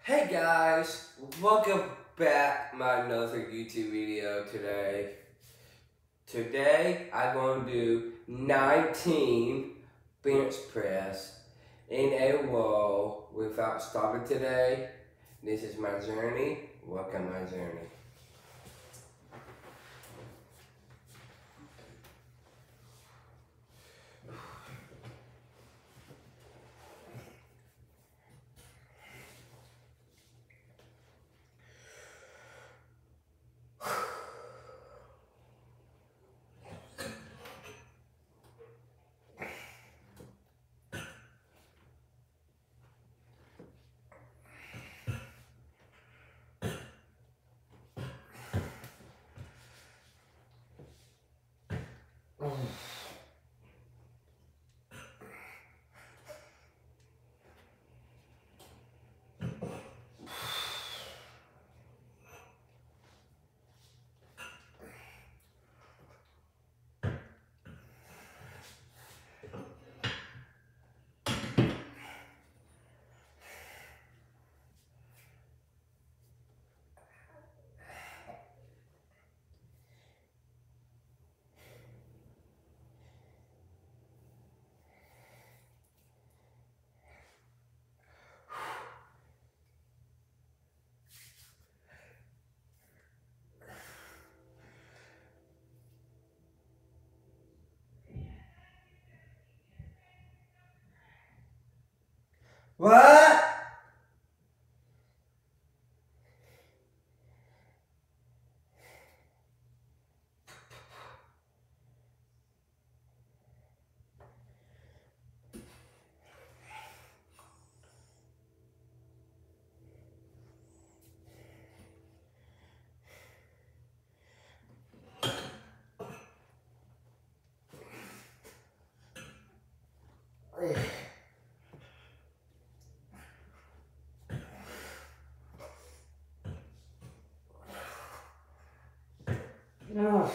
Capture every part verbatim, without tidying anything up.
Hey guys, welcome back to my another YouTube video today. Today I'm going to do nineteen bench press in a row without stopping today. This is my journey. Welcome my journey. What? No.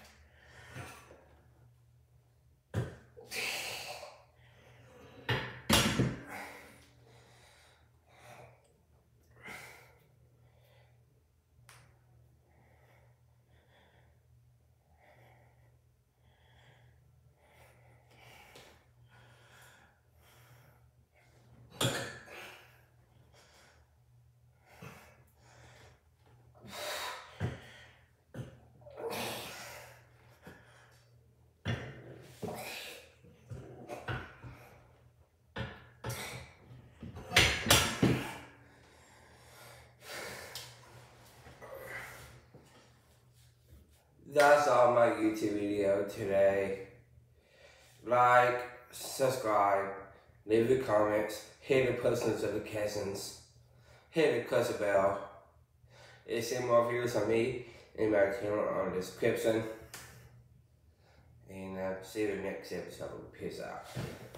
That's all my YouTube video today. Like, subscribe, leave the comments, hit the post notifications, hit the cuss bell. It's some more videos on me and my channel on the description. And uh, see you in the next episode. Peace out.